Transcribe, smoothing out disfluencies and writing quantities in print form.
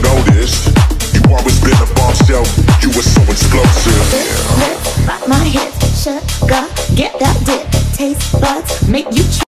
noticed. You always been a bombshell, you were so explosive. Lift my hip, sugar, get that dip. Taste buds make you